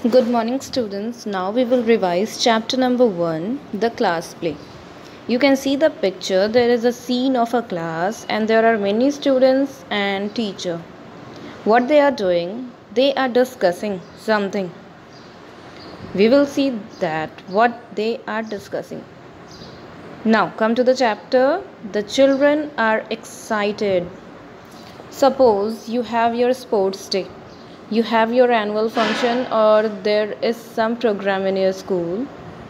Good morning, students. Now we will revise chapter number 1, the class play. You can see the picture. There is a scene of a class, and there are many students and teacher. What they are doing? They are discussing something. We will see that what they are discussing. Now come to the chapter. The children are excited. Suppose you have your sports day. You have your annual function or there is some program in your school.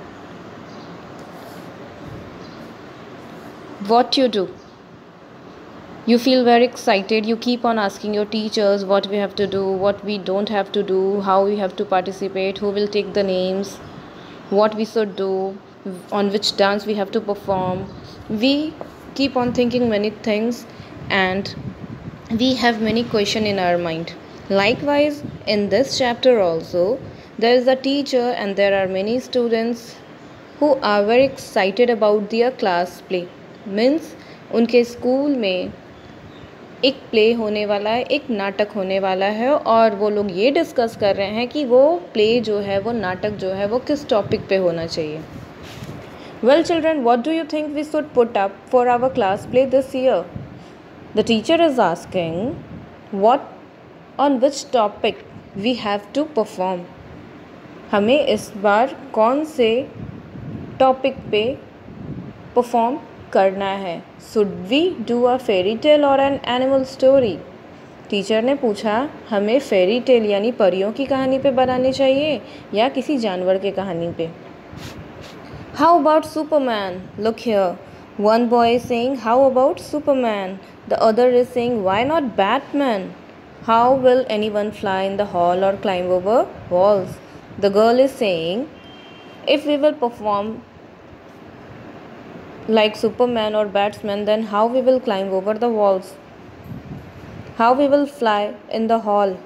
What you do? You feel very excited. You keep on asking your teachers what we have to do, what we don't have to do, how we have to participate, who will take the names, what we should do, on which dance we have to perform. We keep on thinking many things and we have many questions in our mind. Likewise, in this chapter also, there is a teacher and there are many students who are very excited about their class play. Means उनके school में एक play होने वाला है, एक नाटक होने वाला है और वो लोग ये डिस्कस कर रहे हैं कि वो प्ले जो है, वो नाटक जो है, वो किस टॉपिक पे होना चाहिए. Well children, what do you think we should put up for our class play this year? The teacher is asking on which topic we have to perform. हमें इस बार कौन से टॉपिक पे परफॉर्म करना है. Should we do a fairy tale or an animal story? Teacher ने पूछा हमें फेरी टेल यानी परियों की कहानी पे बनानी चाहिए या किसी जानवर के कहानी पे. How about Superman? Look here. One boy is saying, how about Superman? The other is saying, why not Batman? How will anyone fly in the hall or climb over walls? The girl is saying, if we will perform like Superman or Batman, then how we will climb over the walls? How we will fly in the hall?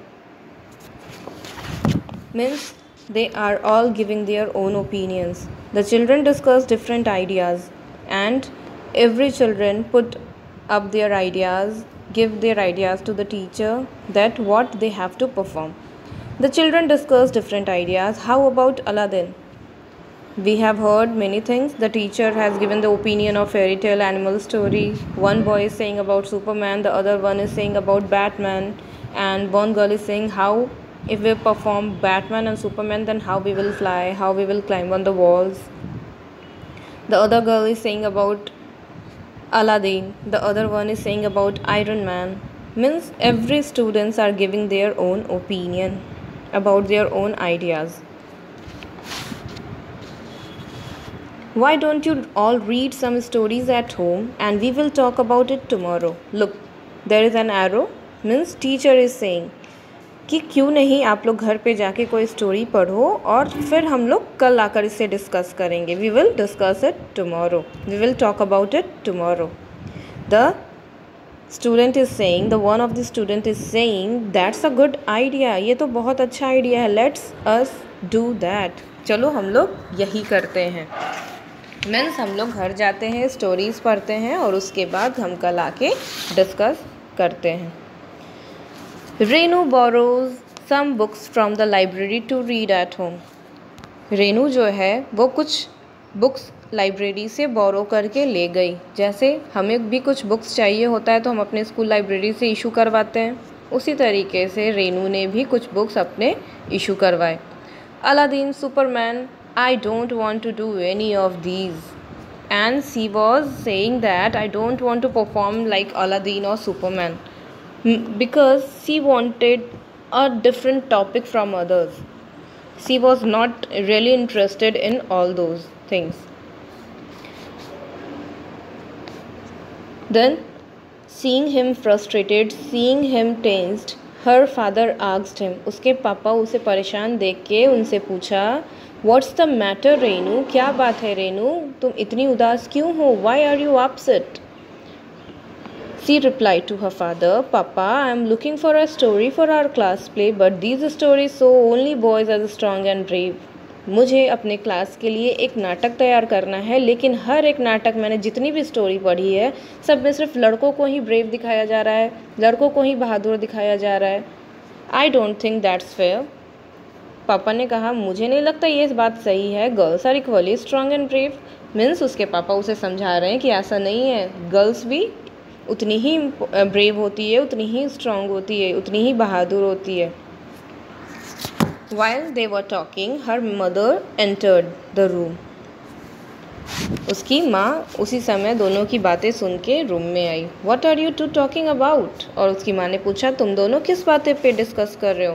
Means they are all giving their own opinions. The children discuss different ideas and every children put up their ideas, give their ideas to the teacher that what they have to perform. The children discuss different ideas. How about Aladdin? We have heard many things. The teacher has given the opinion of fairy tale animal story. One boy is saying about Superman, the other one is saying about Batman, and one girl is saying how if we perform Batman and Superman, then how we will fly, how we will climb on the walls. The other girl is saying about Aladdin, the other one is saying about Iron Man. Means every students are giving their own opinion about their own ideas. Why don't you all read some stories at home and we will talk about it tomorrow? Look, there is an arrow. Means teacher is saying कि क्यों नहीं आप लोग घर पे जाके कोई story पढ़ो और फिर हम लोग कल आकर इसे डिस्कस करेंगे. We will discuss it tomorrow. We will talk about it tomorrow. The student is saying, the one of the student is saying that's a good idea. ये तो बहुत अच्छा आइडिया है. Let's us do that. चलो हम लोग यही करते हैं. मीन्स हम लोग घर जाते हैं, स्टोरीज़ पढ़ते हैं और उसके बाद हम कल आके डिस्कस करते हैं. Renu borrows some books from the library to read at home. Renu जो है वो कुछ बुक्स लाइब्रेरी से बोरो करके ले गई. जैसे हमें भी कुछ बुक्स चाहिए होता है तो हम अपने स्कूल लाइब्रेरी से इशू करवाते हैं, उसी तरीके से रेनू ने भी कुछ बुक्स अपने इशू करवाए. Aladdin, superman, I don't want to do any of these. And she was saying that I don't want to perform like Aladdin or Superman because she wanted a different topic from others. She was not really interested in all those things. Then, seeing him frustrated, seeing him tensed, her father asked him. उसके पापा उसे परेशान देख के उनसे पूछा, What's the matter, Renu? क्या बात है रेनू? तुम इतनी उदास क्यों हो? Why are you upset? She replied to her father, Papa, I am looking for a story for our class play, but these stories show only boys as strong and brave. मुझे अपने क्लास के लिए एक नाटक तैयार करना है, लेकिन हर एक नाटक मैंने जितनी भी स्टोरी पढ़ी है सब में सिर्फ लड़कों को ही ब्रेव दिखाया जा रहा है, लड़कों को ही बहादुर दिखाया जा रहा है. I don't think that's fair. पापा ने कहा मुझे नहीं लगता ये बात सही है, girls are equally strong and brave. Means उसके पापा उसे समझा रहे हैं कि ऐसा नहीं है, गर्ल्स भी उतनी ही ब्रेव होती है, उतनी ही स्ट्रांग होती है, उतनी ही बहादुर होती है। While they were talking, her mother entered the room. उसकी माँ उसी समय दोनों की बातें सुन के रूम में आई। What are you two talking about? और उसकी माँ ने पूछा तुम दोनों किस बातें पे डिस्कस कर रहे हो?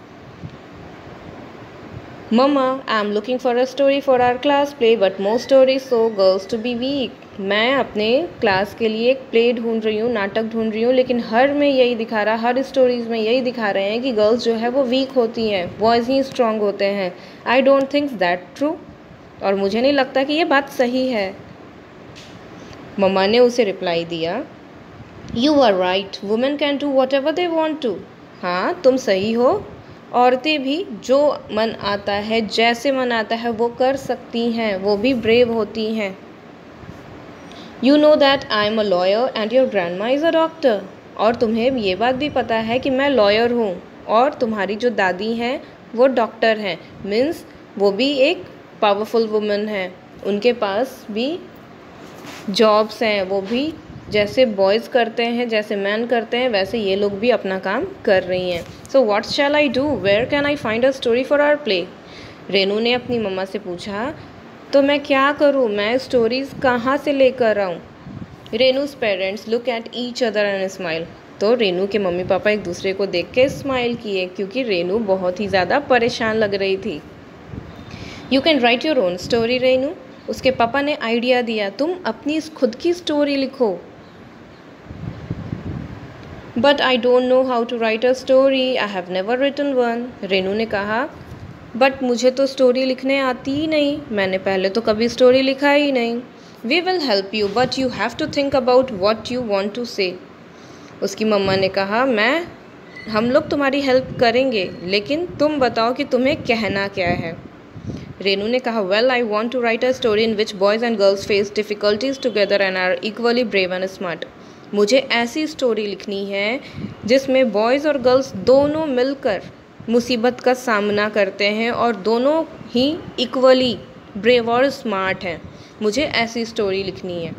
Mama, I am looking for a story for our class play, but most stories show girls to be weak. मैं अपने क्लास के लिए एक प्ले ढूंढ रही हूँ, नाटक ढूंढ रही हूँ, लेकिन हर में यही दिखा रहा, हर स्टोरीज़ में यही दिखा रहे हैं कि गर्ल्स जो है वो वीक होती हैं, बॉयज़ ही स्ट्रांग होते हैं। I don't think that true. और मुझे नहीं लगता कि ये बात सही है। मम्मा ने उसे रिप्लाई दिया, you are right, women can do whatever they want to. हाँ, तुम सही हो, औरतें भी जो मन आता है, जैसे मन आता है वो कर सकती हैं, वो भी ब्रेव होती हैं। You know that I am a lawyer and your grandma is a doctor. और तुम्हें ये बात भी पता है कि मैं लॉयर हूँ और तुम्हारी जो दादी हैं वो डॉक्टर हैं। मीन्स वो भी एक पावरफुल वुमन है, उनके पास भी जॉब्स हैं, वो भी जैसे बॉयज़ करते हैं, जैसे मैन करते हैं, वैसे ये लोग भी अपना काम कर रही हैं। So what shall I do, where can I find a story for our play? Renu ने अपनी मम्मा से पूछा, तो मैं क्या करूँ, मैं स्टोरीज़ कहाँ से लेकर आऊँ? Renu's parents look at each other and smile. तो रेनू के मम्मी पापा एक दूसरे को देख के स्माइल किए, क्योंकि रेनू बहुत ही ज़्यादा परेशान लग रही थी। You can write your own story Renu. उसके पापा ने आइडिया दिया, तुम अपनी खुद की स्टोरी लिखो। But I don't know how to write a story, I have never written one. Renu ने कहा, बट मुझे तो स्टोरी लिखने आती ही नहीं, मैंने पहले तो कभी स्टोरी लिखा ही नहीं। We will help you, but you have to think about what you want to say. उसकी मम्मा ने कहा, हम लोग तुम्हारी हेल्प करेंगे, लेकिन तुम बताओ कि तुम्हें कहना क्या है। रेनू ने कहा, well I want to write a story in which boys and girls face difficulties together and are equally brave and smart. मुझे ऐसी स्टोरी लिखनी है जिसमें बॉयज़ और गर्ल्स दोनों मिलकर मुसीबत का सामना करते हैं और दोनों ही इक्वली ब्रेव और स्मार्ट हैं। मुझे ऐसी स्टोरी लिखनी है।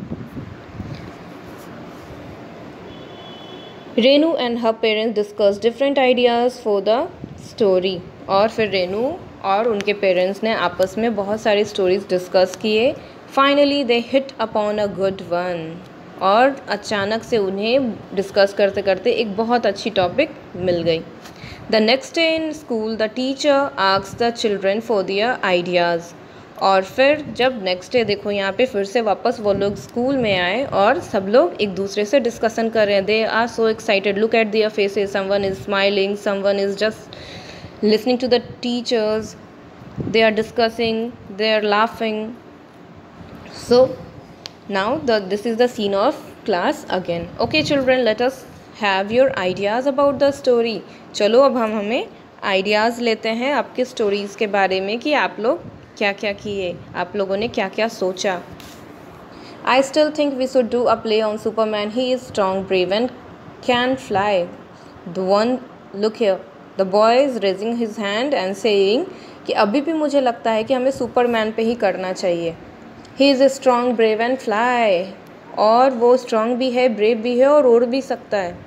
Renu and her parents discuss different ideas for the story. और फिर रेनू और उनके पेरेंट्स ने आपस में बहुत सारी स्टोरीज डिस्कस किए। Finally they hit upon a good one. और अचानक से उन्हें डिस्कस करते करते एक बहुत अच्छी टॉपिक मिल गई। The next day in school the teacher asked the children for their ideas. और फिर जब नेक्स्ट डे देखो यहाँ पे फिर से वापस वो लोग स्कूल में आए और सब लोग एक दूसरे से डिस्कशन कर रहे हैं। They are so excited, look at their faces, someone is smiling, someone is just listening to the teachers, they are discussing, they are laughing. So now this is the scene of class again. Okay children, let us have your ideas about the story. चलो अब हमें ideas लेते हैं आपके stories के बारे में कि आप लोग क्या क्या किए, आप लोगों ने क्या क्या सोचा। I still think we should do a play on Superman. He is strong, brave and can fly. The one, look here, the boy is raising his hand and saying कि अभी भी मुझे लगता है कि हमें सुपरमैन पे ही करना चाहिए। He is strong, brave and fly. और वो स्ट्रॉन्ग भी है, ब्रेव भी है और उड़ भी सकता है।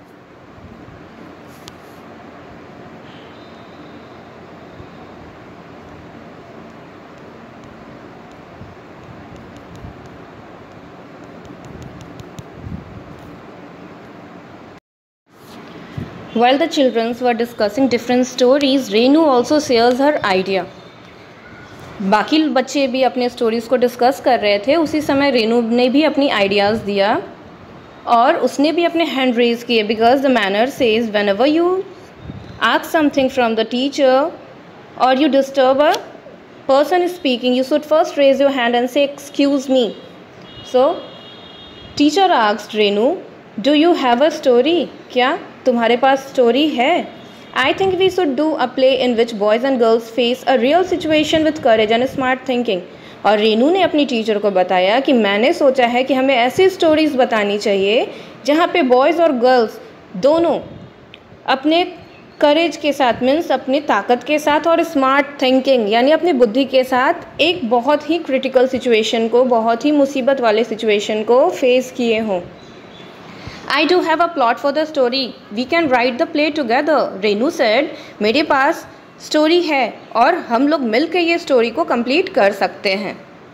While the children were discussing different stories, Renu also shares her idea. बाकी बच्चे भी अपने स्टोरीज़ को डिस्कस कर रहे थे, उसी समय रेनू ने भी अपनी आइडियाज़ दिया और उसने भी अपने हैंड रेज किए। Because the manner says whenever you ask something from the teacher और you disturb a person speaking, you should first raise your hand and say excuse me. So teacher asked Renu, do you have a story? क्या तुम्हारे पास story है? I think we should do a play in which boys and girls face a real situation with courage and smart thinking. और रेनू ने अपनी teacher को बताया कि मैंने सोचा है कि हमें ऐसी स्टोरीज़ बतानी चाहिए जहाँ पे बॉयज़ और गर्ल्स दोनों अपने करेज के साथ मीन्स अपनी ताकत के साथ और स्मार्ट थिंकिंग यानी अपनी बुद्धि के साथ एक बहुत ही क्रिटिकल सिचुएशन को, बहुत ही मुसीबत वाले सिचुएशन को फेस किए हों। I do have a plot for the story. We can write the play together. Renu said, मेरे पास स्टोरी है और हम लोग मिलकर ये स्टोरी को कंप्लीट कर सकते हैं।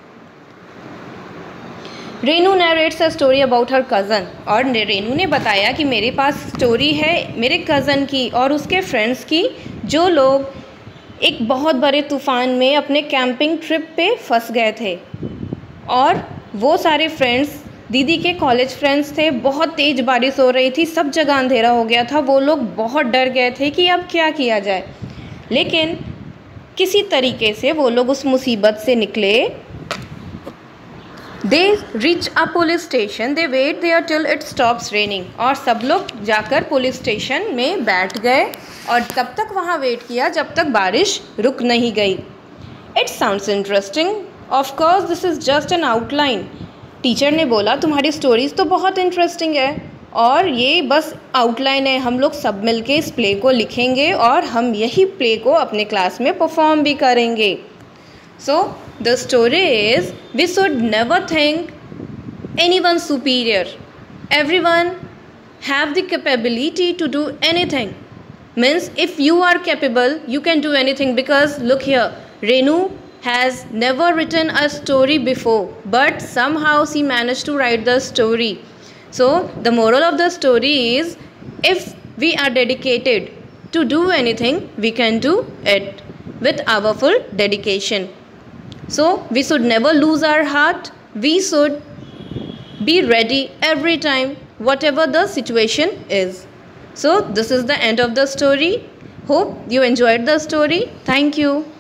Renu narrates a story about her cousin, और रेनू ने बताया कि मेरे पास स्टोरी है मेरे कज़न की और उसके फ्रेंड्स की, जो लोग एक बहुत बड़े तूफ़ान में अपने कैंपिंग ट्रिप पे फंस गए थे। और वो सारे फ्रेंड्स दीदी के कॉलेज फ्रेंड्स थे। बहुत तेज़ बारिश हो रही थी, सब जगह अंधेरा हो गया था, वो लोग बहुत डर गए थे कि अब क्या किया जाए। लेकिन किसी तरीके से वो लोग उस मुसीबत से निकले। They reach a police station, they wait there till it stops raining, और सब लोग जाकर पुलिस स्टेशन में बैठ गए और तब तक वहाँ वेट किया जब तक बारिश रुक नहीं गई। It sounds interesting, of course this is just an outline. Teacher ने बोला तुम्हारी स्टोरीज़ तो बहुत इंटरेस्टिंग है और ये बस आउटलाइन है, हम लोग सब मिलके इस प्ले को लिखेंगे और हम यही प्ले को अपने क्लास में परफॉर्म भी करेंगे। So the story is, we should never think anyone superior. Everyone have the capability to do anything. Means if you are capable, you can do anything, because look here, Renu has never written a story before, but somehow she managed to write the story. So the moral of the story is, if we are dedicated to do anything, we can do it with our full dedication. So we should never lose our heart. We should be ready every time, whatever the situation is. So this is the end of the story. Hope you enjoyed the story. Thank you.